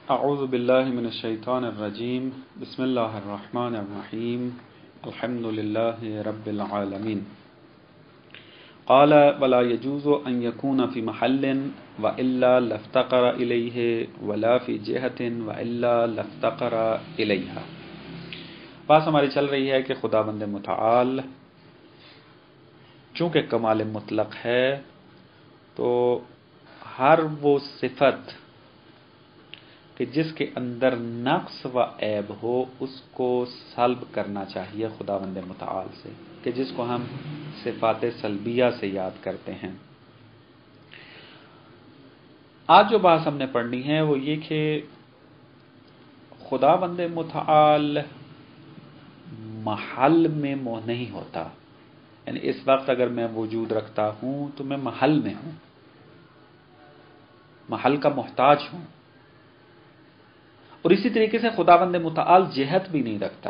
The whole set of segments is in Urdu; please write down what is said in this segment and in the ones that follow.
اعوذ باللہ من الشیطان الرجیم بسم اللہ الرحمن الرحیم الحمد للہ رب العالمین قال ولا يجوز ان يكون في محل والا لافتقر الیہ ولا في جہة والا لافتقر الیہا۔ بات ہماری چل رہی ہے کہ خداوند متعال چونکہ کمال مطلق ہے تو ہر وہ صفت کہ جس کے اندر نقص و عیب ہو اس کو سلب کرنا چاہیے خداوند متعال سے، کہ جس کو ہم صفات سلبیہ سے یاد کرتے ہیں۔ آج جو بات ہم نے پڑھنی ہے وہ یہ کہ خداوند متعال محل میں نہیں ہوتا، یعنی اس وقت اگر میں وجود رکھتا ہوں تو میں محل میں ہوں، محل کا محتاج ہوں، اور اسی طریقے سے خداوند متعال جہت بھی نہیں رکھتا۔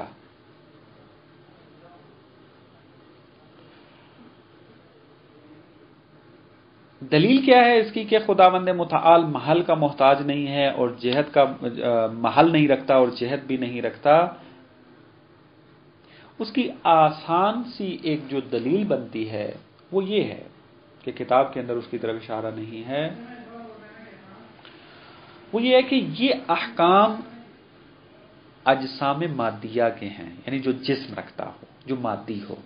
دلیل کیا ہے اس کی کہ خداوند متعال محل کا محتاج نہیں ہے اور جہت کا محل نہیں رکھتا اور جہت بھی نہیں رکھتا؟ اس کی آسان سی ایک جو دلیل بنتی ہے وہ یہ ہے کہ کتاب کے اندر اس کی طرف اشارہ نہیں ہے، وہ یہ ہے کہ یہ احکام اجسام مادیہ کے ہیں، یعنی جو جسم رکھتا ہو، جو مادی ہو۔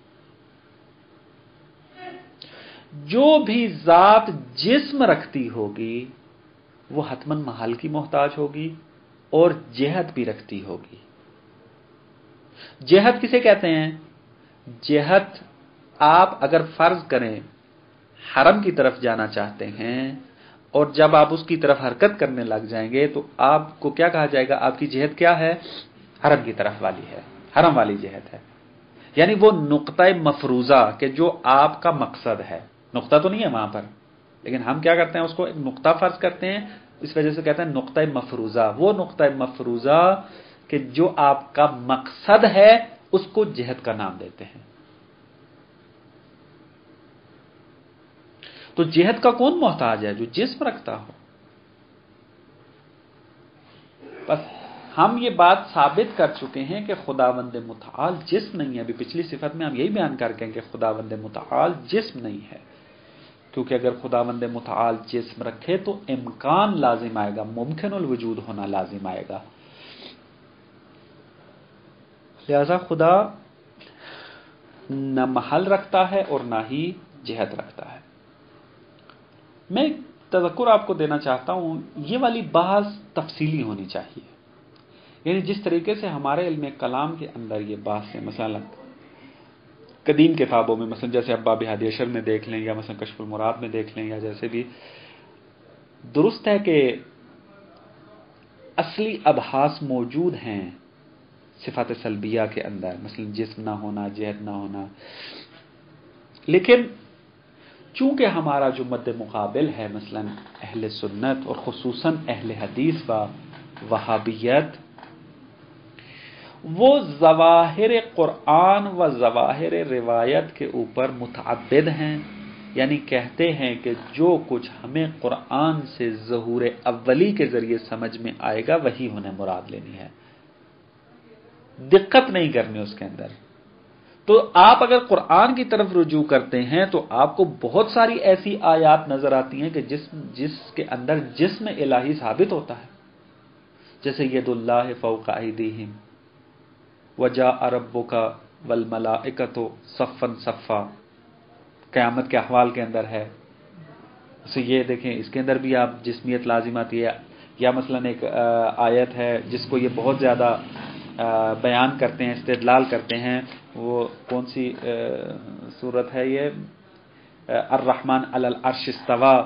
جو بھی ذات جسم رکھتی ہوگی وہ حتماً محل کی محتاج ہوگی اور جہت بھی رکھتی ہوگی۔ جہت کسے کہتے ہیں؟ جہت آپ اگر فرض کریں حرم کی طرف جانا چاہتے ہیں اور جب آپ اس کی طرف حرکت کرنے لگ جائیں گے تو آپ کو کیا کہا جائے گا؟ آپ کی جہت کیا ہے؟ حرم کی طرف والی ہے، حرم والی جہت ہے، یعنی وہ نقطہ مفروضہ کہ جو آپ کا مقصد ہے۔ نقطہ تو نہیں ہے وہاں پر، لیکن ہم کیا کرتے ہیں؟ اس کو ایک نقطہ فرض کرتے ہیں، اس وجہ سے کہتے ہیں نقطہ مفروضہ۔ وہ نقطہ مفروضہ کہ جو آپ کا مقصد ہے اس کو جہت کا نام دیتے ہیں۔ تو جہت کا کون محتاج ہے؟ جو جسم رکھتا ہو۔ بس ہم یہ بات ثابت کر چکے ہیں کہ خداوند متعال جسم نہیں ہے۔ ابھی پچھلی صفت میں ہم یہی بیان کر کے کہ خداوند متعال جسم نہیں ہے، کیونکہ اگر خداوند متعال جسم رکھے تو امکان لازم آئے گا، ممکن الوجود ہونا لازم آئے گا۔ لہذا خدا نہ محل رکھتا ہے اور نہ ہی جہت رکھتا ہے۔ میں تذکر آپ کو دینا چاہتا ہوں، یہ والی بحث تفصیلی ہونی چاہیے، یعنی جس طریقے سے ہمارے علم کلام کے اندر یہ بحث ہے، مثلا قدیم کتابوں میں، مثلا جیسے ابا بہادی اشر میں دیکھ لیں یا مثلا کشف المراد میں دیکھ لیں، یا جیسے بھی درست ہے کہ اصلی ابحاث موجود ہیں صفات سلبیہ کے اندر، مثلا جسم نہ ہونا، جہت نہ ہونا، لیکن چونکہ ہمارا جو مد مقابل ہے مثلا اہل سنت اور خصوصاً اہل حدیث و وہابیت، وہ ظواہر قرآن و ظواہر روایت کے اوپر متعبد ہیں، یعنی کہتے ہیں کہ جو کچھ ہمیں قرآن سے ظہور اولی کے ذریعے سمجھ میں آئے گا وہی انہیں مراد لینی ہے، دقت نہیں کرنی اس کے اندر۔ تو آپ اگر قرآن کی طرف رجوع کرتے ہیں تو آپ کو بہت ساری ایسی آیات نظر آتی ہیں کہ جس کے اندر جسم الہی ثابت ہوتا ہے، جیسے ید اللہ فوق ایدیہم وجاء ربک والملائکۃ صفا صفا، قیامت کے احوال کے اندر ہے۔ اسے یہ دیکھیں، اس کے اندر بھی آپ جسمیت لازم آتی ہے۔ یا مثلا ایک آیت ہے جس کو یہ بہت زیادہ بیان کرتے ہیں، استدلال کرتے ہیں، وہ کون سی صورت ہے؟ یہ الرحمن علی العرش استوی،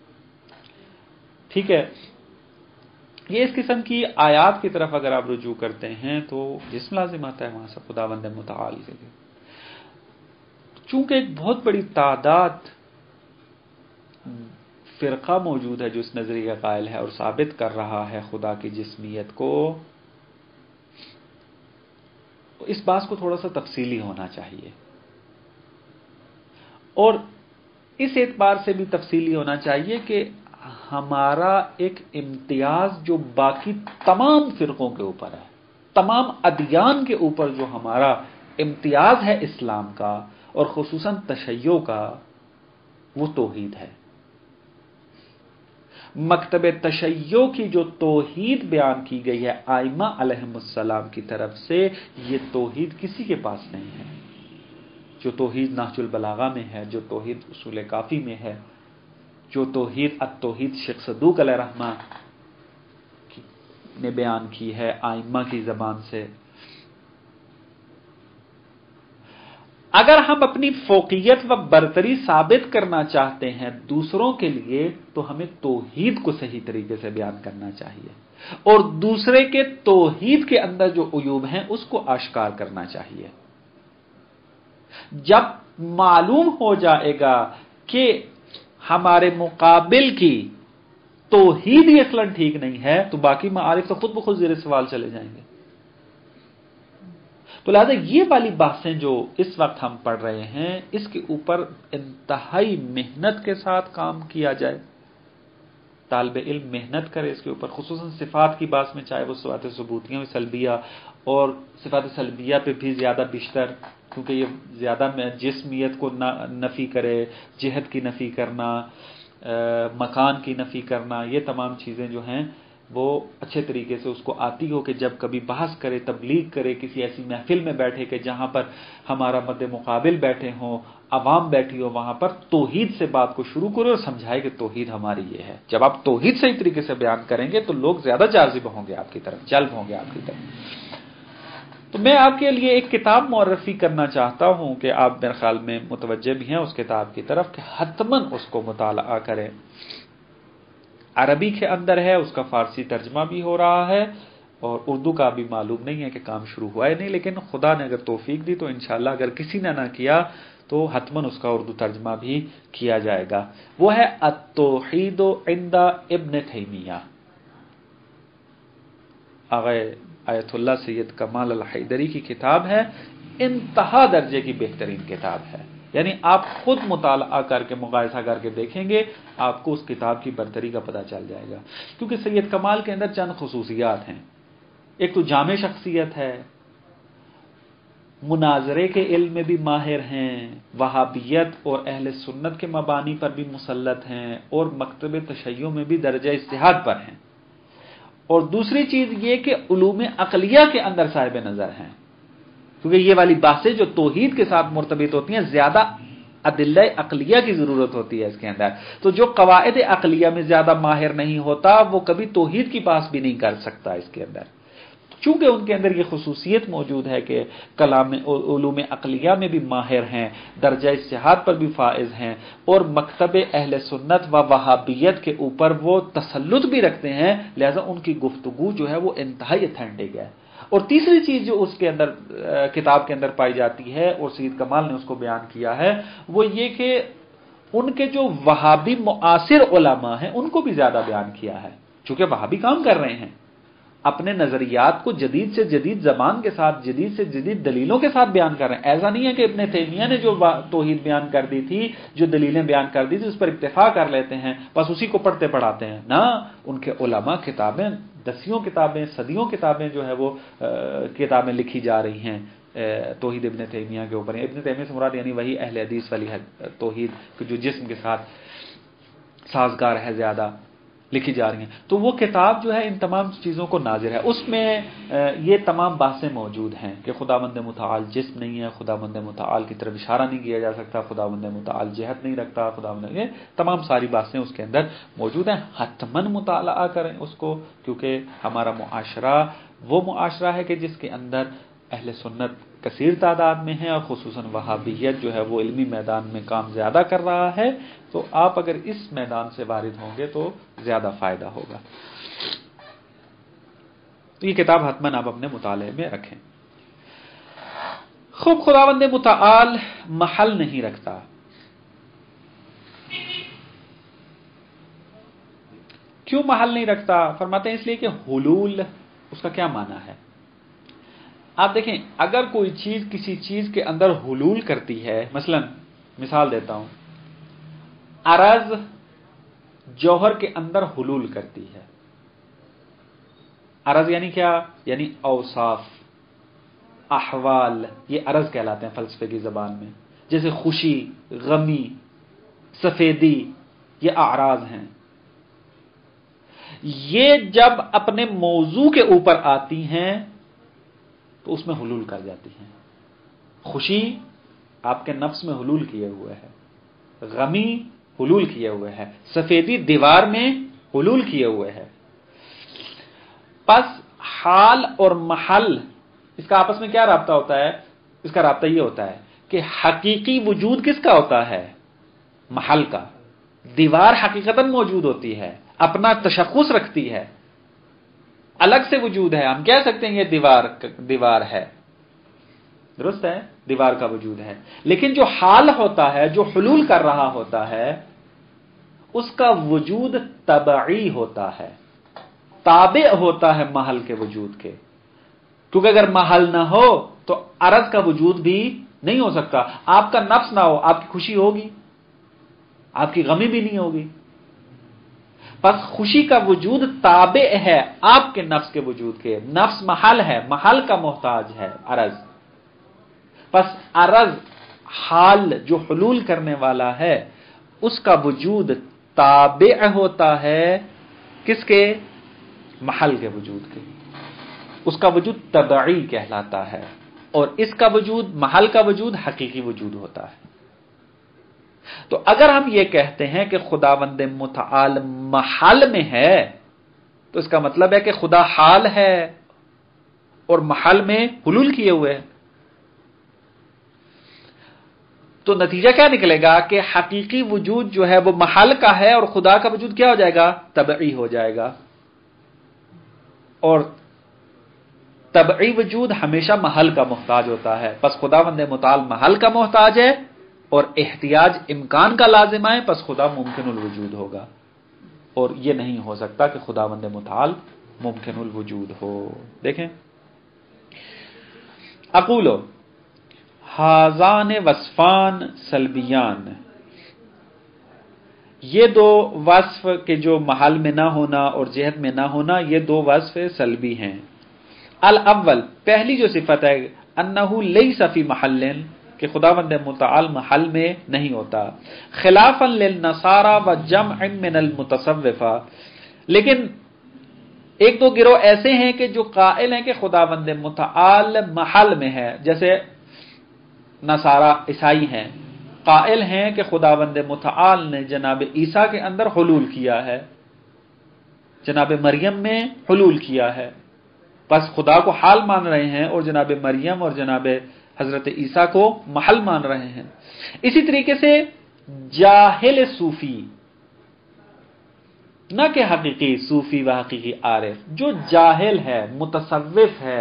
ٹھیک ہے۔ یہ اس قسم کی آیات کی طرف اگر آپ رجوع کرتے ہیں تو جسم لازم آتا ہے وہاں سے خداوند متعال کے لیے۔ چونکہ ایک بہت بڑی تعداد فرقہ موجود ہے جو اس نظریے کا قائل ہے اور ثابت کر رہا ہے خدا کی جسمیت کو، تو اس بات کو تھوڑا سا تفصیلی ہونا چاہیے، اور اس اعتبار سے بھی تفصیلی ہونا چاہیے کہ ہمارا ایک امتیاز جو باقی تمام فرقوں کے اوپر ہے، تمام ادیان کے اوپر جو ہمارا امتیاز ہے اسلام کا اور خصوصاً تشیع کا، وہ توحید ہے۔ مکتب تشیع کی جو توحید بیان کی گئی ہے ائمہ علیہم السلام کی طرف سے، یہ توحید کسی کے پاس نہیں ہے۔ جو توحید نہج البلاغہ میں ہے، جو توحید اصول کافی میں ہے، جو توحید التوحید شیخ صدوق علیہ رحمہ نے بیان کی ہے ائمہ کی زبان سے، اگر ہم اپنی فوقیت و برتری ثابت کرنا چاہتے ہیں دوسروں کے لیے تو ہمیں توحید کو صحیح طریقے سے بیان کرنا چاہیے اور دوسرے کے توحید کے اندر جو عیوب ہیں اس کو آشکار کرنا چاہیے۔ جب معلوم ہو جائے گا کہ ہمارے مقابل کی توحید ہی اصلاً ٹھیک نہیں ہے تو باقی معارف تو خود بخود زیر سوال چلے جائیں گے۔ تو لہذا یہ والی بحثیں جو اس وقت ہم پڑھ رہے ہیں، اس کے اوپر انتہائی محنت کے ساتھ کام کیا جائے، طالب علم محنت کرے اس کے اوپر، خصوصاً صفات کی بات میں، چاہے وہ صفات ثبوتیہ و سلبیہ، اور صفات سلبیہ پہ بھی زیادہ بیشتر، کیونکہ یہ زیادہ جسمیت کو نفی کرے، جہت کی نفی کرنا، مکان کی نفی کرنا، یہ تمام چیزیں جو ہیں وہ اچھے طریقے سے اس کو آتی ہو کہ جب کبھی بحث کرے، تبلیغ کرے، کسی ایسی محفل میں بیٹھے کہ جہاں پر ہمارا مد مقابل بیٹھے ہوں، عوام بیٹھی ہو، وہاں پر توحید سے بات کو شروع کرے اور سمجھائے کہ توحید ہماری یہ ہے۔ جب آپ توحید صحیح طریقے سے بیان کریں گے تو لوگ زیادہ جاذب ہوں گے آپ کی طرف، جلب ہوں گے آپ کی طرف۔ تو میں آپ کے لیے ایک کتاب معرفی کرنا چاہتا ہوں کہ آپ میرے خیال میں متوجہ بھی ہیں اس کتاب کی طرف کہ حتماً اس کو مطالعہ کریں۔ عربی کے اندر ہے، اس کا فارسی ترجمہ بھی ہو رہا ہے، اور اردو کا بھی معلوم نہیں ہے کہ کام شروع ہوا ہے نہیں، لیکن خدا نے اگر توفیق دی تو انشاءاللہ اگر کسی نے نہ کیا تو حتماً اس کا اردو ترجمہ بھی کیا جائے گا۔ وہ ہے التوحید عند ابن تیمیہ، آغا آیت اللہ سید کمال الحیدری کی کتاب ہے، انتہا درجے کی بہترین کتاب ہے۔ یعنی آپ خود مطالعہ کر کے مقایسہ کر کے دیکھیں گے، آپ کو اس کتاب کی برتری کا پتہ چل جائے گا، کیونکہ سید کمال کے اندر چند خصوصیات ہیں۔ ایک تو جامع شخصیت ہے، مناظرے کے علم میں بھی ماہر ہیں، وہابیت اور اہل سنت کے مبانی پر بھی مسلط ہیں، اور مکتب تشیع میں بھی درجہ اجتہاد پر ہیں۔ اور دوسری چیز یہ کہ علوم عقلیہ کے اندر صاحب نظر ہیں، کیونکہ یہ والی باتیں جو توحید کے ساتھ مرتبط ہوتی ہیں زیادہ ادلہ عقلیہ کی ضرورت ہوتی ہے اس کے اندر، تو جو قواعد عقلیہ میں زیادہ ماہر نہیں ہوتا وہ کبھی توحید کی بات بھی نہیں کر سکتا اس کے اندر، چونکہ ان کے اندر یہ خصوصیت موجود ہے کہ کلام علوم عقلیہ میں بھی ماہر ہیں، درجہ اجتہاد پر بھی فائز ہیں، اور مکتب اہل سنت و وہابیت کے اوپر وہ تسلط بھی رکھتے ہیں، لہذا ان کی گفتگو جو ہے وہ انتہائی اتھینٹک ہے۔ اور تیسری چیز جو اس کے اندر کتاب کے اندر پائی جاتی ہے اور سید کمال نے اس کو بیان کیا ہے، وہ یہ کہ ان کے جو وہابی معاصر علماء ہیں ان کو بھی زیادہ بیان کیا ہے، چونکہ وہابی کام کر رہے ہیں، اپنے نظریات کو جدید سے جدید زبان کے ساتھ، جدید سے جدید دلیلوں کے ساتھ بیان کر رہے ہیں۔ ایسا نہیں ہے کہ ابن تیمیہ نے جو توحید بیان کر دی تھی، جو دلیلیں بیان کر دی تھی، اس پر اکتفا کر لیتے ہیں، بس اسی کو پڑھتے پڑھاتے ہیں، نہ، ان کے علماء کتابیں، دسیوں کتابیں، صدیوں کتابیں جو ہے وہ کتابیں لکھی جا رہی ہیں توحید ابن تیمیہ کے اوپر۔ ابن تیمیہ سے مراد یعنی وہی اہل حدیث والی توحید جو جسم کے ساتھ سازگار ہے، زیادہ لکھی جا رہی ہیں، تو وہ کتاب جو ہے ان تمام چیزوں کو ناظر ہے۔ اس میں یہ تمام بحثیں موجود ہیں کہ خداوند متعال جسم نہیں ہے، خداوند متعال کی طرف اشارہ نہیں کیا جا سکتا، خداوند متعال جہت نہیں رکھتا، خداوند، یہ تمام ساری باتیں اس کے اندر موجود ہیں۔ حتماً مطالعہ کریں اس کو، کیونکہ ہمارا معاشرہ وہ معاشرہ ہے کہ جس کے اندر اہل سنت کثیر تعداد میں ہیں، اور خصوصاً وہابیت جو ہے وہ علمی میدان میں کام زیادہ کر رہا ہے، تو آپ اگر اس میدان سے وارد ہوں گے تو زیادہ فائدہ ہوگا۔ تو یہ کتاب حتماً آپ اپنے مطالعے میں رکھیں۔ خوب خداوند متعال محل نہیں رکھتا، کیوں محل نہیں رکھتا؟ فرماتے ہیں اس لیے کہ حلول، اس کا کیا معنی ہے؟ آپ دیکھیں، اگر کوئی چیز کسی چیز کے اندر حلول کرتی ہے، مثلا مثال دیتا ہوں، عرض جوہر کے اندر حلول کرتی ہے. عرض یعنی کیا؟ یعنی اوصاف، احوال، یہ عرض کہلاتے ہیں فلسفے کی زبان میں. جیسے خوشی، غمی، سفیدی، یہ اعراض ہیں. یہ جب اپنے موضوع کے اوپر آتی ہیں تو اس میں حلول کر جاتی ہیں. خوشی آپ کے نفس میں حلول کیے ہوئے ہے، غمی حلول کیے ہوئے ہے، سفیدی دیوار میں حلول کیے ہوئے ہے. پس حال اور محل، اس کا آپس میں کیا رابطہ ہوتا ہے؟ اس کا رابطہ یہ ہوتا ہے کہ حقیقی وجود کس کا ہوتا ہے؟ محل کا. دیوار حقیقتاً موجود ہوتی ہے، اپنا تشخص رکھتی ہے، الگ سے وجود ہے. ہم کہہ سکتے ہیں یہ دیوار ہے، درست ہے، دیوار کا وجود ہے. لیکن جو حال ہوتا ہے، جو حلول کر رہا ہوتا ہے، اس کا وجود تبعی ہوتا ہے، تابع ہوتا ہے محل کے وجود کے. کیونکہ اگر محل نہ ہو تو عرض کا وجود بھی نہیں ہو سکتا. آپ کا نفس نہ ہو، آپ کی خوشی ہوگی، آپ کی غمی بھی نہیں ہوگی. پس خوشی کا وجود تابع ہے آپ کے نفس کے وجود کے. نفس محل ہے، محل کا محتاج ہے عرض. پس عرض، حال جو حلول کرنے والا ہے، اس کا وجود تابع ہوتا ہے کس کے؟ محل کے وجود کے. اس کا وجود تبعی کہلاتا ہے. اور اس کا وجود، محل کا وجود، حقیقی وجود ہوتا ہے. تو اگر ہم یہ کہتے ہیں کہ خداوند متعال محل میں ہے تو اس کا مطلب ہے کہ خدا حال ہے اور محل میں حلول کیے ہوئے ہیں. تو نتیجہ کیا نکلے گا کہ حقیقی وجود جو ہے وہ محل کا ہے اور خدا کا وجود کیا ہو جائے گا؟ تبعی ہو جائے گا. اور تبعی وجود ہمیشہ محل کا محتاج ہوتا ہے. پس خداوند متعال محل کا محتاج ہے اور احتیاج امکان کا لازم ہے، پس خدا ممکن الوجود ہوگا. اور یہ نہیں ہو سکتا کہ خداوند متعال ممکن الوجود ہو. دیکھیں، اقولو ہازان وصفان سلبیان، یہ دو وصف کے جو محل میں نہ ہونا اور جہت میں نہ ہونا، یہ دو وصف سلبی ہیں. الاول، پہلی جو صفت ہے، انہو لیس فی محل، کہ خداوند متعال محل میں نہیں ہوتا. خلافا للنصارى وجمع من المتصوفہ، لیکن ایک دو گروہ ایسے ہیں کہ جو قائل ہیں کہ خداوند متعال محل میں ہے. جیسے نصارہ، عیسائی ہیں، قائل ہیں کہ خداوند متعال نے جناب عیسیٰ کے اندر حلول کیا ہے، جناب مریم میں حلول کیا ہے. پس خدا کو حال مان رہے ہیں اور جناب مریم اور جناب حضرت عیسیٰ کو محل مان رہے ہیں. اسی طریقے سے جاہل صوفی، نہ کہ حقیقی صوفی و حقیقی عارف، جو جاہل ہے، متصوف ہے،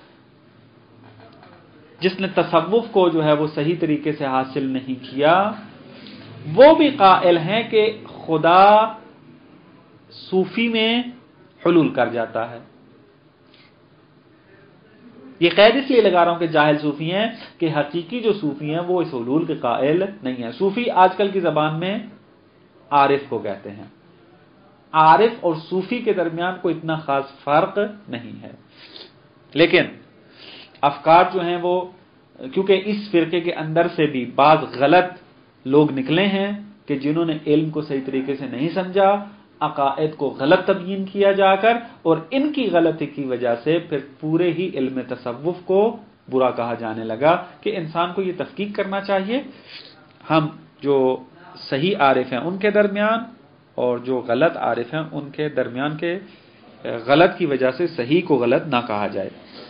جس نے تصوف کو جو ہے وہ صحیح طریقے سے حاصل نہیں کیا، وہ بھی قائل ہیں کہ خدا صوفی میں حلول کر جاتا ہے. یہ قید اس لیے لگا رہا ہوں کہ جاہل صوفی ہیں، کہ حقیقی جو صوفی ہیں وہ اس حلول کے قائل نہیں ہیں. صوفی آج کل کی زبان میں عارف کو کہتے ہیں. عارف اور صوفی کے درمیان کوئی اتنا خاص فرق نہیں ہے. لیکن افکار جو ہیں وہ، کیونکہ اس فرقے کے اندر سے بھی بعض غلط لوگ نکلے ہیں کہ جنہوں نے علم کو صحیح طریقے سے نہیں سمجھا، عقائد کو غلط تبیین کیا جا کر، اور ان کی غلطی کی وجہ سے پھر پورے ہی علم تصوف کو برا کہا جانے لگا. کہ انسان کو یہ تحقیق کرنا چاہیے، ہم جو صحیح عارف ہیں ان کے درمیان اور جو غلط عارف ہیں ان کے درمیان کے غلط کی وجہ سے صحیح کو غلط نہ کہا جائے.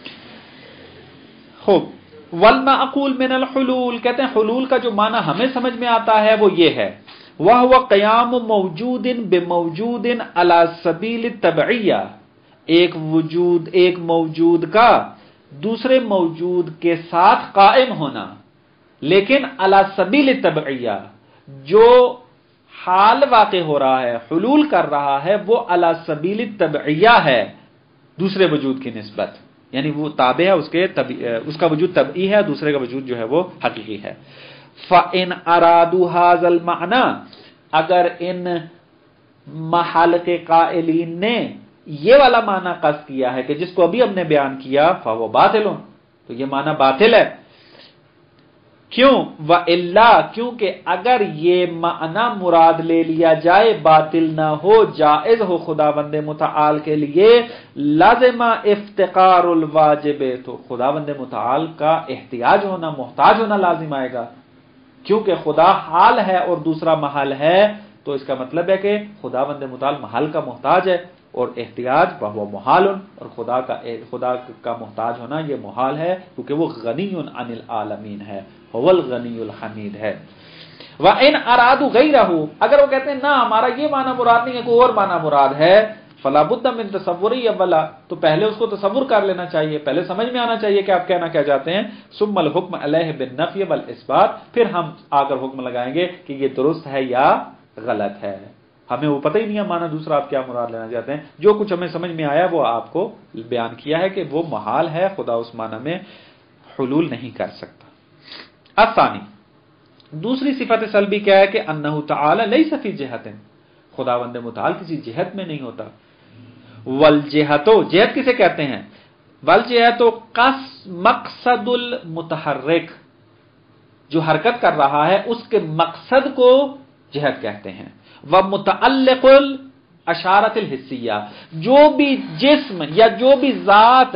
خوب، والمعقول من الحلول، کہتے ہیں حلول کا جو معنی ہمیں سمجھ میں آتا ہے وہ یہ ہے، وَهُوَ قِيَامُ مَوْجُودٍ بِمَوْجُودٍ عَلَى سَبِيلِ التَّبْعِيَّةِ، ایک موجود کا دوسرے موجود کے ساتھ قائم ہونا، لیکن علی سبیل التبعیہ، جو حال واقع ہو رہا ہے، حلول کر رہا ہے، وہ علی سبیل التبعیہ ہے، دوسرے وجود کی نسبت، یعنی وہ تابع ہے، اس کا وجود طبعی ہے، دوسرے کا وجود جو ہے وہ حقیقی ہے. فَإِنْ أَرَادُوا هَذَا الْمَعْنَى، اگر ان محل کے قائلین نے یہ والا معنی قصد کیا ہے کہ جس کو ابھی ہم نے بیان کیا فَهُوَ بَاطِلٌ، تو یہ معنی باطل ہے. کیوں؟ وَإِلَّا، کیونکہ اگر یہ معنی مراد لے لیا جائے باطل نہ ہو، جائز ہو خداوند متعال کے لیے، لازم افتقار الواجب، تو خداوند متعال کا احتیاج ہونا، محتاج ہونا لازم آئے گا. کیونکہ خدا حال ہے اور دوسرا محل ہے، تو اس کا مطلب ہے کہ خداوند متعال محل کا محتاج ہے اور احتیاج وہ محال، اور خدا کا محتاج ہونا یہ محال ہے، کیونکہ وہ غنی عن العالمین ہے، هو الغنی الحمید ہے. وَإِنْ أَرَادُوا غَيْرَهُ، اگر وہ کہتے ہیں نا ہمارا یہ معنی مراد نہیں ہے، کوئی اور معنی مراد ہے، فَلَا بُدَّ مِنْ تَصَوُّرِ أَوَّلًا، تو پہلے اس کو تصور کر لینا چاہیے، پہلے سمجھ میں آنا چاہیے کہ آپ کہنا کیا چاہتے ہیں. ثُمَّ الْحُكْمُ عَلَيْهِ بِالنَّفْيِ وَالْإِثْبَاتِ، پھر ہم آ کر حکم لگائیں گے کہ یہ درست ہے یا غلط ہے. ہمیں وہ پتہ ہی نہیں ہے معنی دوسرا آپ کیا مراد لینا چاہتے ہیں. جو کچھ ہمیں سمجھ میں آیا وہ آپ کو بیان کیا ہے کہ وہ محال ہے، خدا اس معنی میں حلول نہیں کر سکتا. الثانی، دوسری صفت سلبی کیا ہے کہ انہ تعالی لیس فی جہت، خداوند متعال کسی جہت میں نہیں ہوتا. والجہتو، جہت کسے کہتے ہیں؟ والجہتو مقصد المتحرک، جو حرکت کر رہا ہے اس کے مقصد کو جہت کہتے ہیں. ومتعلق الاشارۃ الحسیہ، جو بھی جسم یا جو بھی ذات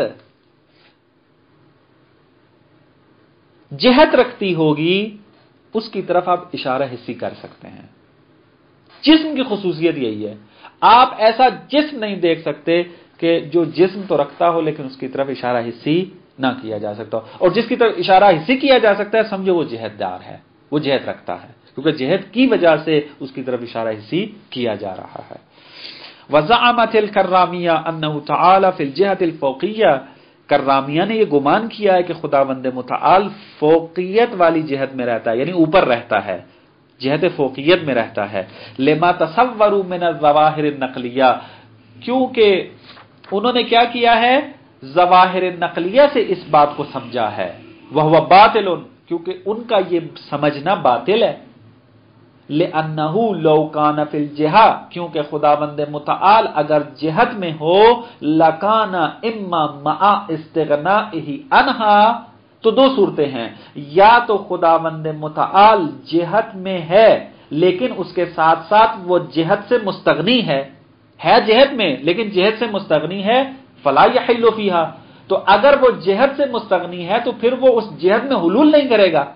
جہت رکھتی ہوگی اس کی طرف آپ اشارہ حسی کر سکتے ہیں. جسم کی خصوصیت یہی ہے، آپ ایسا جسم نہیں دیکھ سکتے کہ جو جسم تو رکھتا ہو لیکن اس کی طرف اشارہ حسی نہ کیا جا سکتا، اور جس کی طرف اشارہ حسی کیا جا سکتا ہے سمجھو وہ جہت دار ہے، وہ جہت رکھتا ہے، کیونکہ جہت کی وجہ سے اس کی طرف اشارہ حسی کیا جا رہا ہے. وزعمت الکرامیہ انہ تعالی فی الجہت الفوقیہ، کرامیہ نے یہ گمان کیا ہے کہ خداوند متعال فوقیت والی جہت میں رہتا ہے، یعنی اوپر رہتا ہے، جہت فوقیت میں رہتا ہے. لما تصوروا من الظواہر النقلیہ، کیونکہ انہوں نے کیا کیا ہے؟ ظواہر نقلیہ سے اس بات کو سمجھا ہے. وہو باطل، کیونکہ ان کا یہ سمجھنا باطل ہے. لأنہ لو کان فی الجہہ، کیونکہ خداوند متعال اگر جہت میں ہو، لکان اما مع استغنائہ عنہا، تو دو صورتیں ہیں، یا تو خداوند متعال جہت میں ہے لیکن اس کے ساتھ ساتھ وہ جہت سے مستغنی ہے جہت میں لیکن جہت سے مستغنی ہے، فلا یحل فیہا، تو اگر وہ جہت سے مستغنی ہے تو پھر وہ اس جہت میں حلول نہیں کرے گا.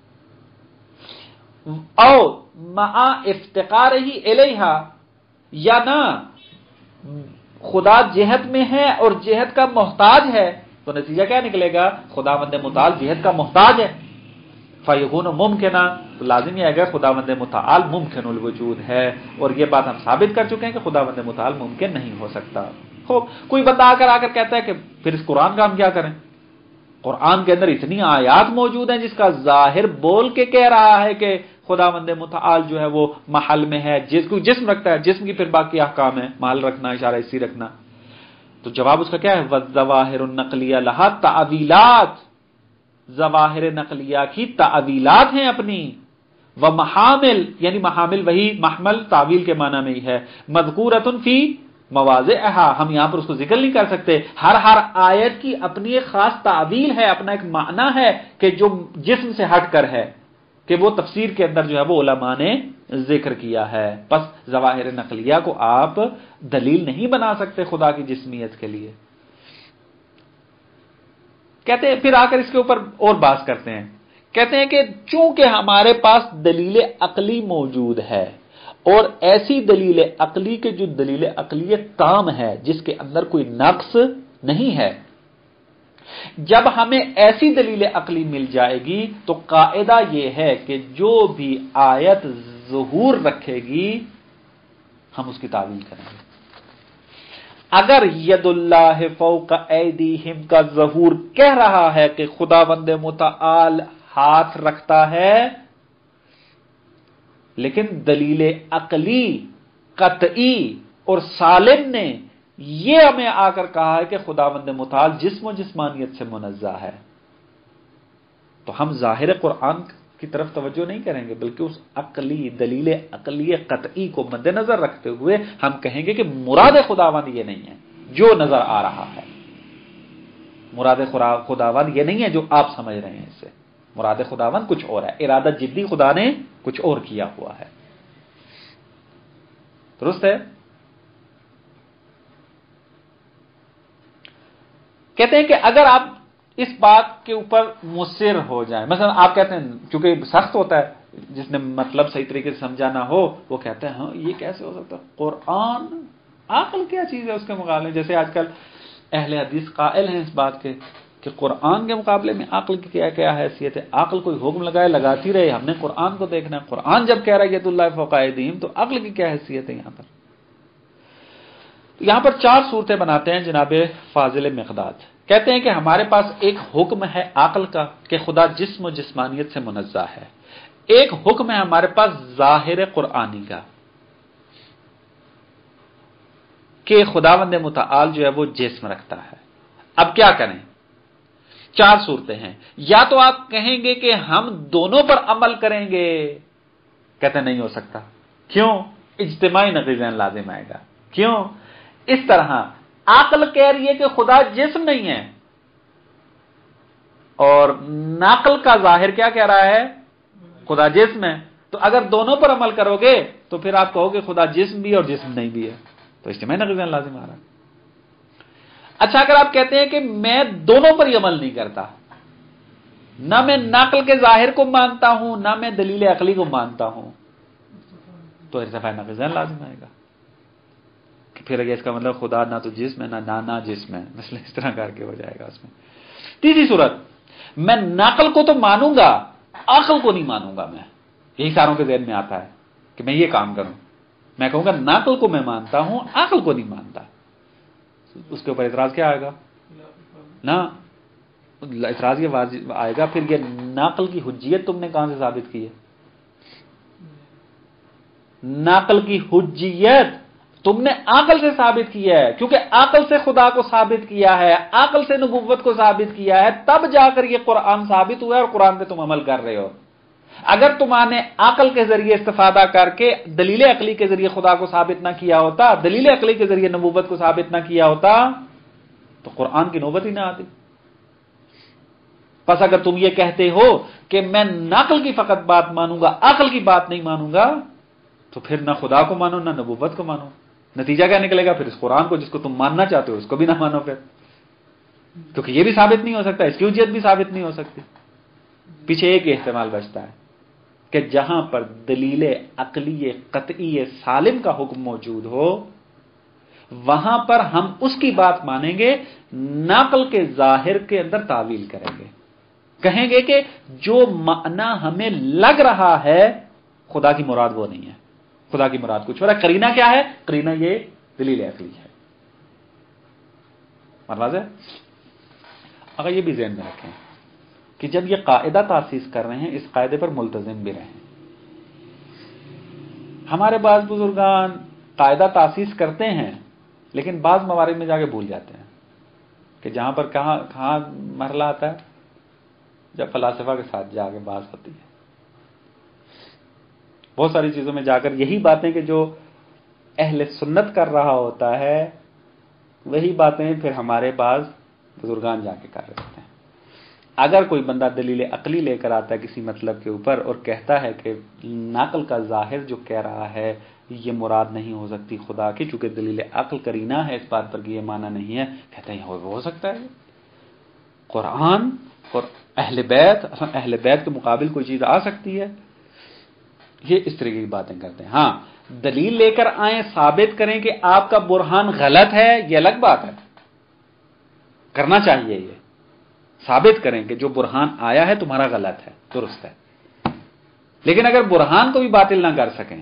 او مع افتقارہ الیہا، یا نہ خدا جہت میں ہے اور جہت کا محتاج ہے، تو نتیجہ کیا نکلے گا؟ خداوند متعال جہت کا محتاج ہے. فیکون ممکنہ، تو لازم یہ ہے کہ خداوند متعال ممکن الوجود ہے، اور یہ بات ہم ثابت کر چکے ہیں کہ خداوند متعال ممکن نہیں ہو سکتا. کوئی بندہ آ کر کہتا ہے کہ پھر اس قرآن کا ہم کیا کریں؟ قرآن کے اندر اتنی آیات موجود ہیں جس کا ظاہر بول کے کہہ رہا ہے کہ خداوند متعال جو ہے وہ محل میں ہے، جسم رکھتا ہے، جسم کی پھر باقی احکام ہے، محل رکھنا، اشارہ حسی رکھنا. تو جواب اس کا کیا ہے؟ والظواہر النقلیہ لہا تعویلات، ظواہر نقلیہ کی تعویلات ہیں اپنی. ومحامل، یعنی محامل وہی محمل تعویل کے معنی میں ہی ہے. مذکورۃ فی مواضعہا، ہم یہاں پر اس کو ذکر نہیں کر سکتے. ہر آیت کی اپنی ایک خاص تعویل ہے، اپنا ایک معنی ہے کہ جو جسم سے ہٹ کر ہے، کہ وہ تفسیر کے اندر جو ہے وہ علماء نے ذکر کیا ہے. بس ظواہر نقلیہ کو آپ دلیل نہیں بنا سکتے خدا کی جسمیت کے لیے. کہتے ہیں پھر آ کر اس کے اوپر اور بات کرتے ہیں، کہتے ہیں کہ چونکہ ہمارے پاس دلیل عقلی موجود ہے، اور ایسی دلیل عقلی کے جو دلیل عقلی تام ہے جس کے اندر کوئی نقص نہیں ہے، جب ہمیں ایسی دلیل عقلی مل جائے گی تو قاعدہ یہ ہے کہ جو بھی آیت ظہور رکھے گی ہم اس کی تعویل کریں گے. اگر ید اللہ فوق ایدیہم کا ظہور کہہ رہا ہے کہ خداوند متعال ہاتھ رکھتا ہے، لیکن دلیل عقلی قطعی اور سالم نے یہ ہمیں آ کر کہا ہے کہ خداوند متعال جسم و جسمانیت سے منزہ ہے، تو ہم ظاہر قرآن کی طرف توجہ نہیں کریں گے، بلکہ اس عقلی دلیل عقلی قطعی کو مد نظر رکھتے ہوئے ہم کہیں گے کہ مراد خداوند یہ نہیں ہے جو نظر آ رہا ہے، مراد خداوند یہ نہیں ہے جو آپ سمجھ رہے ہیں، اس سے مراد خداوند کچھ اور ہے، ارادہ جدی خدا نے کچھ اور کیا ہوا ہے۔ درست ہے؟ کہتے ہیں کہ اگر آپ اس بات کے اوپر مصر ہو جائیں، مثلا آپ کہتے ہیں، چونکہ سخت ہوتا ہے، جس نے مطلب صحیح طریقے سے سمجھا نہ ہو وہ کہتے ہیں ہاں یہ کیسے ہو سکتا ہے، قرآن عقل کیا چیز ہے اس کے مقابلے، جیسے آج کل اہل حدیث قائل ہیں اس بات کے کہ قرآن کے مقابلے میں عقل کی کیا کیا حیثیت ہے، عقل کوئی حکم لگائے لگاتی رہے، ہم نے قرآن کو دیکھنا ہے، قرآن جب کہہ رہا ہے ید اللہ فوق ایدیہم تو عقل کی کیا حیثیت ہے یہاں پر۔ یہاں پر 4 صورتیں بناتے ہیں جناب فاضل مقداد، کہتے ہیں کہ ہمارے پاس ایک حکم ہے عقل کا کہ خدا جسم و جسمانیت سے منزہ ہے، ایک حکم ہے ہمارے پاس ظاہر قرآنی کا کہ خداوند متعال جو ہے وہ جسم رکھتا ہے۔ اب کیا کریں؟ 4 صورتیں ہیں، یا تو آپ کہیں گے کہ ہم دونوں پر عمل کریں گے، کہتے ہیں نہیں ہو سکتا، کیوں؟ اجتماعی نقیضین لازم آئے گا، کیوں؟ اس طرح عقل کہہ رہی ہے کہ خدا جسم نہیں ہے، اور نقل کا ظاہر کیا کہہ رہا ہے؟ خدا جسم ہے، تو اگر دونوں پر عمل کرو گے تو پھر آپ کہو گے خدا جسم بھی اور جسم نہیں بھی ہے، تو اجتماعی نقیضین لازم آ رہا ہے۔ اچھا اگر آپ کہتے ہیں کہ میں دونوں پر ہی عمل نہیں کرتا، نہ میں نقل کے ظاہر کو مانتا ہوں نہ میں دلیل عقلی کو مانتا ہوں، تو ارتفاع نقیضین لازم آئے گا، کہ پھر اگر اس کا مطلب خدا نہ تو جسم ہے نہ جسم ہے، مثلا اس طرح کر کے ہو جائے گا اس میں۔ تیسری صورت، میں نقل کو تو مانوں گا عقل کو نہیں مانوں گا، میں یہی ساروں کے ذہن میں آتا ہے کہ میں یہ کام کروں، میں کہوں گا نقل کو میں مانتا ہوں عقل کو نہیں مانتا، اس کے اوپر اعتراض کیا آئے گا؟ نہ اعتراض یہ آئے گا پھر یہ نقل کی حجیت تم نے کہاں سے ثابت کی ہے؟ نقل کی حجیت تم نے عقل سے ثابت کیا ہے، کیونکہ عقل سے خدا کو ثابت کیا ہے، عقل سے نبوت کو ثابت کیا ہے، تب جا کر یہ قرآن ثابت ہوا ہے اور قرآن پہ تم عمل کر رہے ہو۔ اگر تمہارے عقل کے ذریعے استفادہ کر کے دلیل عقلی کے ذریعے خدا کو ثابت نہ کیا ہوتا، دلیل عقلی کے ذریعے نبوت کو ثابت نہ کیا ہوتا، تو قرآن کی نوبت ہی نہ آتی۔ پس اگر تم یہ کہتے ہو کہ میں نقل کی فقط بات مانوں گا عقل کی بات نہیں مانوں گا، تو پھر نہ خدا کو مانو نہ نبوت کو مانو، نتیجہ کیا نکلے گا؟ پھر اس قرآن کو جس کو تم ماننا چاہتے ہو اس کو بھی نہ مانو، پھر کیونکہ یہ بھی ثابت نہیں ہو سکتا، اس کی حجیت بھی ثابت نہیں ہو سکتی۔ پیچھے ایک احتمال بچتا ہے کہ جہاں پر دلیل عقلی قطعی سالم کا حکم موجود ہو وہاں پر ہم اس کی بات مانیں گے، نقل کے ظاہر کے اندر تعویل کریں گے، کہیں گے کہ جو معنی ہمیں لگ رہا ہے خدا کی مراد وہ نہیں ہے، خدا کی مراد کچھ اور ہے۔ قرینہ کیا ہے؟ قرینہ یہ دلیل عقلی ہے۔ مراد ہے؟ اگر یہ بھی ذہن میں رکھیں کہ جب یہ قاعدہ تاسیس کر رہے ہیں اس قاعدے پر ملتزم بھی رہیں۔ ہمارے بعض بزرگان قاعدہ تاسیس کرتے ہیں لیکن بعض موارد میں جا کے بھول جاتے ہیں کہ جہاں پر کہاں مرحلہ آتا ہے، جب فلاسفہ کے ساتھ جا کے بات ہوتی ہے، بہت ساری چیزوں میں جا کر یہی باتیں کہ جو اہل سنت کر رہا ہوتا ہے وہی باتیں پھر ہمارے بعض بزرگان جا کے کر رہے ہوتے ہیں۔ اگر کوئی بندہ دلیل عقلی لے کر آتا ہے کسی مطلب کے اوپر اور کہتا ہے کہ نقل کا ظاہر جو کہہ رہا ہے یہ مراد نہیں ہو سکتی خدا کی، چونکہ دلیل عقل قرینہ ہے اس بات پر کہ یہ معنی نہیں ہے، کہتے ہیں ہو سکتا ہے قرآن اور اہل بیت کے مقابل کوئی چیز آ سکتی ہے، یہ اس طریقے کی باتیں کرتے ہیں۔ ہاں دلیل لے کر آئیں، ثابت کریں کہ آپ کا برہان غلط ہے، یہ الگ بات ہے، کرنا چاہیے، یہ ثابت کریں کہ جو برہان آیا ہے تمہارا غلط ہے، درست ہے، لیکن اگر برہان کو بھی باطل نہ کر سکیں،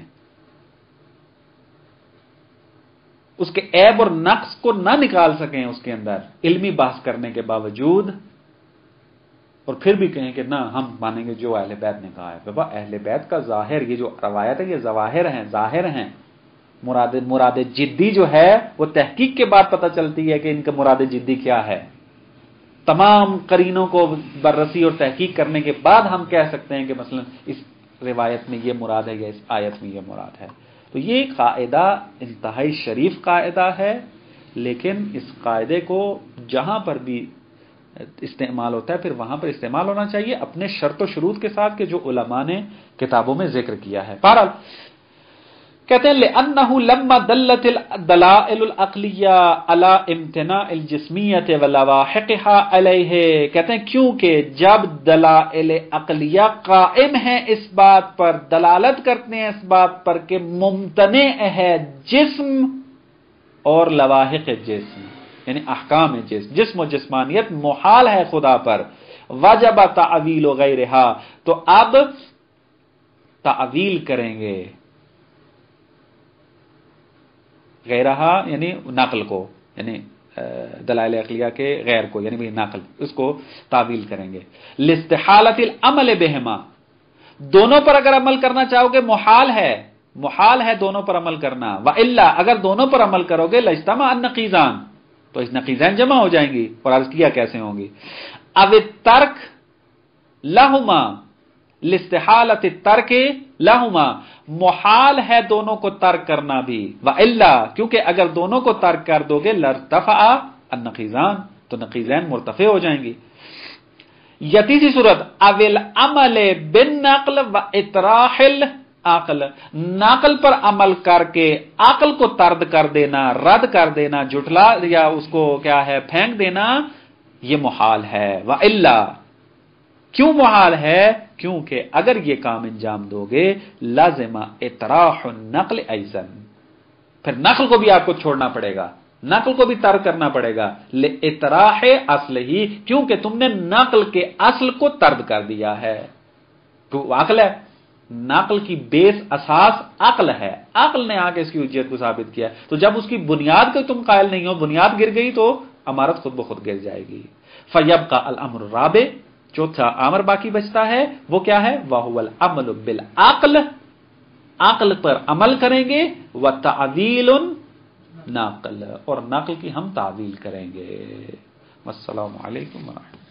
اس کے عیب اور نقص کو نہ نکال سکیں اس کے اندر علمی بحث کرنے کے باوجود، اور پھر بھی کہیں کہ نہ ہم مانیں گے جو اہل بیت نے کہا ہے، بابا اہل بیت کا ظاہر، یہ جو روایت ہے یہ ظواہر ہیں، ظاہر ہیں، مراد جدی جو ہے وہ تحقیق کے بعد پتہ چلتی ہے کہ ان کا مراد جدی کیا ہے، تمام قرینوں کو بررسی اور تحقیق کرنے کے بعد ہم کہہ سکتے ہیں کہ مثلا اس روایت میں یہ مراد ہے یا اس آیت میں یہ مراد ہے. تو یہ قاعدہ انتہائی شریف قاعدہ ہے، لیکن اس قاعدے کو جہاں پر بھی استعمال ہوتا ہے پھر وہاں پر استعمال ہونا چاہیے اپنے شرط و شروط کے ساتھ کہ جو علماء نے کتابوں میں ذکر کیا ہے. بہرحال کہتے ہیں لأنه لما دلت الدلائل العقلیہ علی امتناع الجسمیت ولواحقها علیہ، کہتے ہیں کیونکہ جب دلائل عقلیہ قائم ہیں اس بات پر، دلالت کرتے ہیں اس بات پر کہ ممتنع ہے جسم اور لواحق جسم یعنی احکام جسم و جسمانیت محال ہے خدا پر، وجب تعویل غیرہا، تو اب تعویل کریں گے غیرہا یعنی نقل کو، یعنی دلائل عقلیہ کے غیر کو یعنی نقل، اس کو تعویل کریں گے. لاستحالۃ العمل بہما، دونوں پر اگر عمل کرنا چاہو گے محال ہے دونوں پر عمل کرنا. والا اگر دونوں پر عمل کرو گے لاجتمع النقیضان، تو اس نقیضین جمع ہو جائیں گی. اور عرض کیا کیسے ہوں گی. اب ترک لہما لاستحالۃ الترک لہما، محال ہے دونوں کو ترک کرنا بھی. والا کیونکہ اگر دونوں کو ترک کر دو گے لارتفع النقیضان، تو نقیضین مرتفع ہو جائیں گی. یا تیسری صورت اول عمل بالنقل و اطراح العقل، نقل پر عمل کر کے عقل کو طرد کر دینا، رد کر دینا، جھٹلا یا اس کو کیا ہے پھینک دینا، یہ محال ہے. والا کیوں محال ہے؟ کیونکہ اگر یہ کام انجام دو گے لازم اطراح النقل ایضا، پھر نقل کو بھی آپ کو چھوڑنا پڑے گا، نقل کو بھی ترک کرنا پڑے گا. اطراح اصل ہی، کیونکہ تم نے نقل کے اصل کو طرد کر دیا ہے. تو عقل ہے، نقل کی بیس اساس عقل ہے، عقل نے آ کے اس کی حجیت کو ثابت کیا. تو جب اس کی بنیاد کو تم قائل نہیں ہو، بنیاد گر گئی تو عمارت خود بخود گر جائے گی. فیبقى الامر الرابع، چوتھا امر باقی بچتا ہے، وہ کیا ہے؟ وَهُوَ الْعَمَلُ بِالْعَقْلِ، عقل پر عمل کریں گے، وَتَعْوِيلٌ نَقل، اور نقل کی ہم تعویل کریں گے. والسلام علیکم ورحمۃ اللہ.